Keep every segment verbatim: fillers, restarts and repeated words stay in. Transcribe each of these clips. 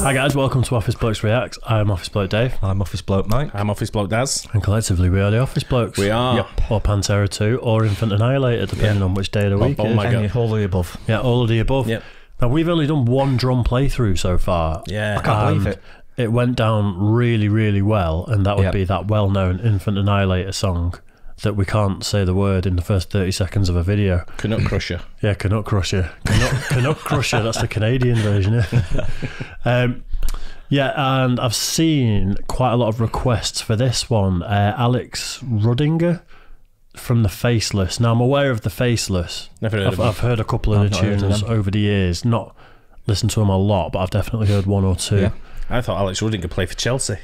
Hi guys, welcome to Office Blokes Reacts. I'm Office Bloke Dave. I'm Office Bloke Mike. I'm Office Bloke Daz. And collectively we are the Office Blokes. We are. Yep. Or Pantera two, or Infant Annihilator, depending Yeah. on which day of the Oh, week oh it is. my God. Any, all of the above. Yeah, all of the above. Yep. Now we've only done one drum playthrough so far. Yeah. I can't believe and it. It went down really, really well, and that would Yep. be that well-known Infant Annihilator song that we can't say the word in the first thirty seconds of a video. Canuck Crusher. Yeah, Canuck Crusher. Canuck, Canuck Crusher, that's the Canadian version. um, yeah, and I've seen quite a lot of requests for this one. Uh, Alex Rudinger from the Faceless. Now, I'm aware of the Faceless. Never heard I've, of them. I've heard a couple of I've the not heard of tunes them. over the years. Not listened to them a lot, but I've definitely heard one or two. Yeah. I thought Alex Rudinger played for Chelsea.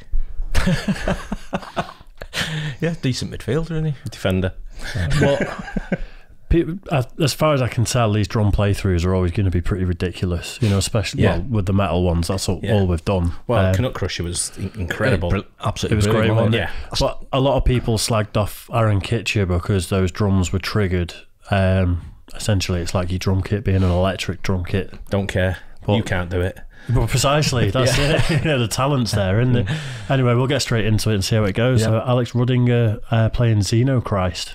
Yeah, decent midfielder, isn't he? Defender. Well, people, as far as I can tell, these drum playthroughs are always going to be pretty ridiculous, you know, especially Yeah. well, with the metal ones. That's all, Yeah. all we've done. Well, Um, Canuck Crusher was in- incredible. Br- absolutely It was brilliant, great, wasn't wasn't yeah. But a lot of people slagged off Aaron Kitcher because those drums were triggered. Um, essentially, it's like your drum kit being an electric drum kit. Don't care. Well- you can't do it. Well, precisely, that's it. You know, the talent's there, isn't it? Anyway, we'll get straight into it and see how it goes. Yeah. So, Alex Rudinger uh, playing Xenochrist.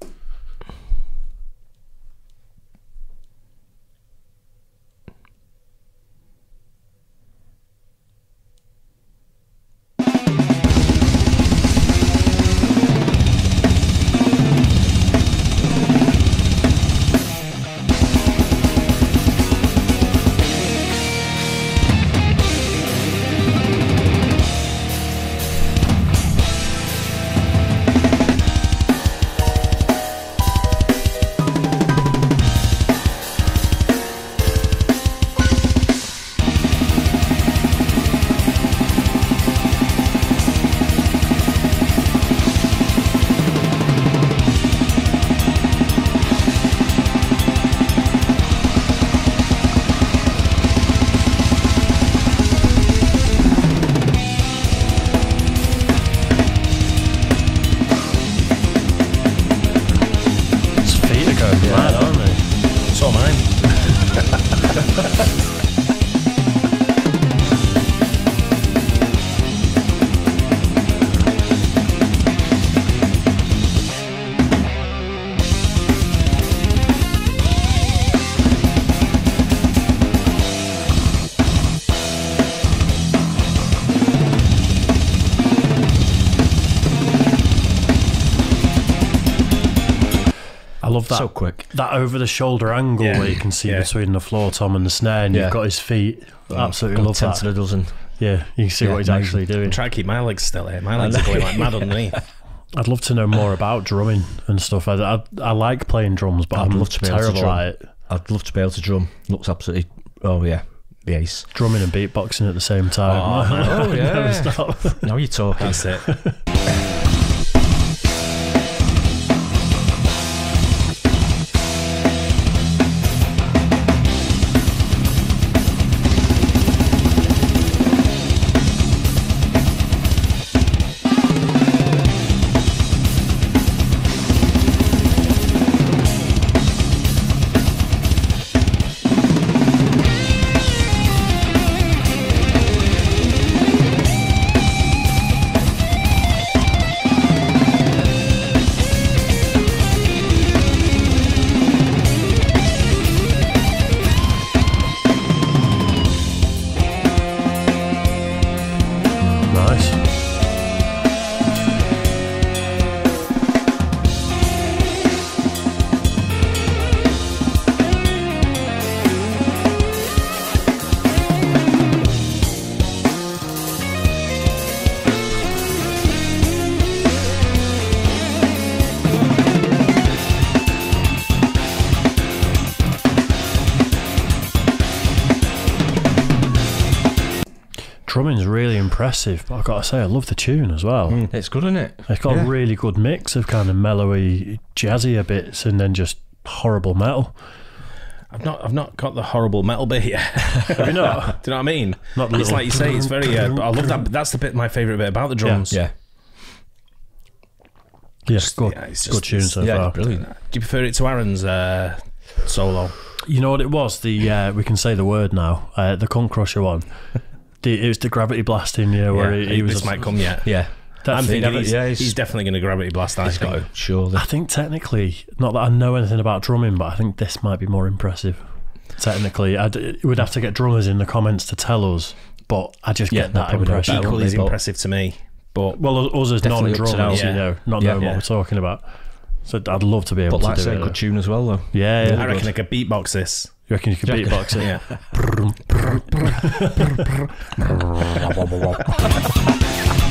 His feet are going mad, aren't they? So mine. I love that. So quick. That over-the-shoulder angle Yeah. where you can see Yeah. between the floor tom and the snare, and Yeah. you've got his feet. Absolutely Got love ten that. to the dozen. Yeah, you can see Yeah, what he's amazing. actually doing. I'm trying to keep my legs still here. My legs are going like mad underneath. I'd love to know more about drumming and stuff. I, I, I like playing drums, but I'd I'm love to be able to terrible drum. at it. I'd love to be able to drum. Looks absolutely. Oh yeah, the ace. Drumming and beatboxing at the same time. Oh, man. Oh, yeah. Never stop. Now you're talking. That's it. Nice. Drumming's really impressive, but I've got to say, I love the tune as well. Mm, it's good, isn't it? It's got Yeah. a really good mix of kind of mellowy, jazzier bits and then just horrible metal. I've not, I've not got the horrible metal bit yet. Have you not? Do you know what I mean? Not the It's little- like you say, it's very. Uh, I love that. That's the bit, my favourite bit about the drums. Yeah. Yeah, good, yeah, it's good just- tune so yeah, far. brilliant. Do you prefer it to Aaron's uh, solo? You know what it was? The uh, we can say the word now. Uh, the Cunt Crusher one. The, it was the gravity blasting, yeah, where yeah, he, he was. This might come yet. Yeah. I'm thinking never, he's, yeah, he's, he's, definitely going to gravity blast. I he's think. got to, surely. I think technically, not that I know anything about drumming, but I think this might be more impressive. Technically, I'd, we'd have to get drummers in the comments to tell us, but I just Yeah, get they'll that probably know impression. better, Equally as But- impressive to me. But Well, us as Definitely up to non-drummers, now. you know, not Yeah, knowing yeah. what we're talking about. So I'd love to be able But to like do I say, it. good tune as well, though. Yeah, yeah. I reckon I could beatbox this. You reckon you could Do you beatbox it? Yeah.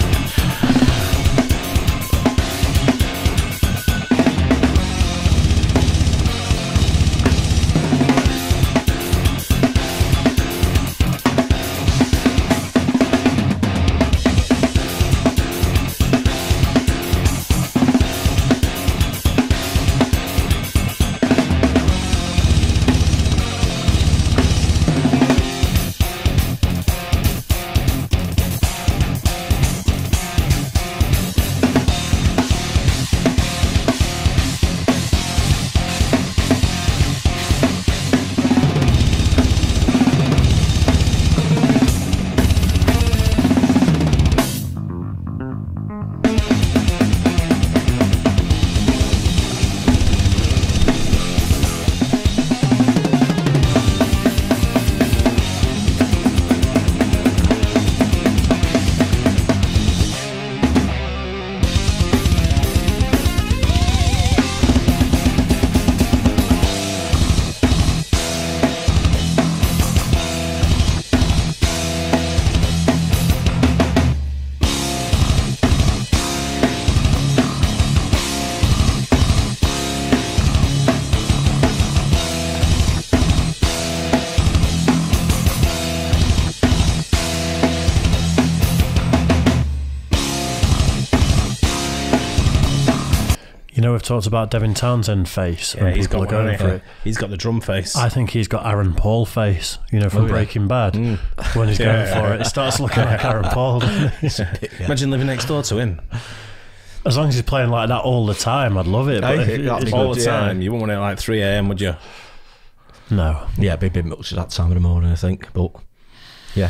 You know, we've talked about Devin Townsend face Yeah, when he's people got are one. going hasn't for he? it. He's got the drum face. I think he's got Aaron Paul face, you know, from Oh, yeah. Breaking Bad. Mm. When he's going Yeah. for it, it starts looking like Aaron Paul. doesn't it? Imagine living next door to him As long as he's playing like that all the time, I'd love it. But Aye, if, that'd be if- all good, the yeah. time. You wouldn't want it at like three a.m. would you? no. Yeah, it'd be a bit much at that time of the morning, I think. But yeah.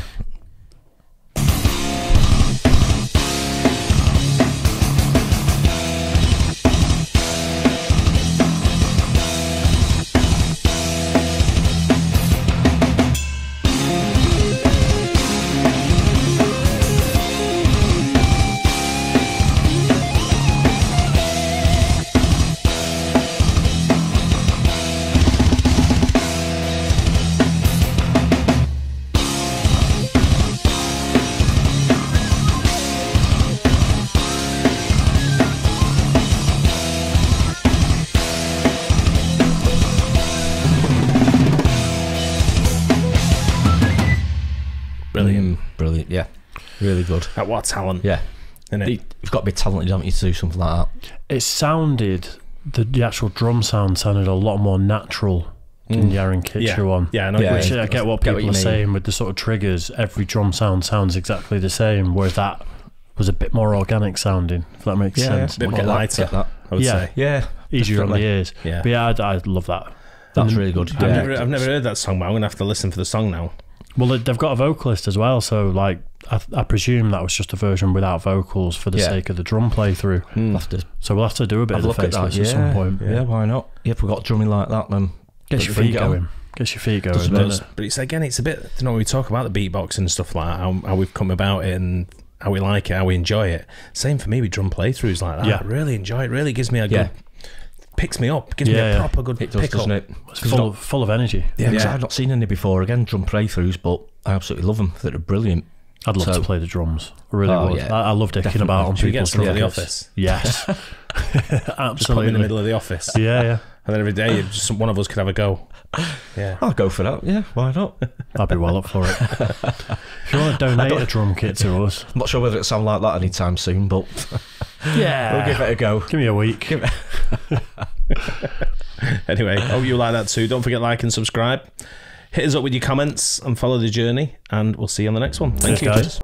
Brilliant. Mm, brilliant, yeah. Really good. At what talent? Yeah. Isn't it? You- You've got to be talented, haven't you, to do something like that? It sounded, the, the actual drum sound sounded a lot more natural than the Aaron Kitcher yeah. one. Yeah, I know. Yeah, what you Which mean. I get what Get what people you are mean. saying with the sort of triggers. Every drum sound sounds exactly the same, whereas that was a bit more organic sounding, if that makes Yeah, sense. bit We'll more get that, lighter, get that. I would Yeah. say. Yeah. Easier on the definitely. ears. Yeah. But yeah, I'd, I'd love that. That's And- really good. I've, Yeah. never, I've never heard that song, but I'm going to have to listen for the song now. Well, they- they've got a vocalist as well, so like I, I presume that was just a version without vocals for the Yeah. sake of the drum playthrough. We'll have to So we'll have to do a bit have of a the look at that. Faceless Yeah. at some point. Yeah, why not? Yeah, if we've got drumming like that, then Get Put your your feet feet on. going. Get your feet going. Doesn't doesn't it? it? But it's again, it's a bit, you know, when we talk about the beatbox and stuff like that, how, how we've come about it and how we like it, how we enjoy it. Same for me with drum playthroughs like that. Yeah. I really enjoy it. Really gives me a Yeah. good, picks me up, gives me Yeah, a yeah. proper good it does, pick up. doesn't it? It's full of, full of energy. Yeah, 'cause Yeah. I've not seen any before. Again, drum playthroughs, but I absolutely love them. They're brilliant. I'd love So- to play the drums. I really Oh, would. yeah. I, I love dicking Definitely. about on Should we get people's some drum for the kits. office? Yes. Just put them in the Absolutely. middle of the office. Yeah, yeah. And then every day, you- just one of us could have a go. Yeah. I'll go for that. Yeah, why not? I'd be well up for it. If you want to donate a drum kit to us, I'm not sure whether it sound like that anytime soon, but yeah, we'll give it a go. give me a week. Anyway, hope you like that too. Don't forget to like and subscribe. Hit us up with your comments and follow the journey, and we'll see you on the next one. Thank Cheers, you, guys. guys.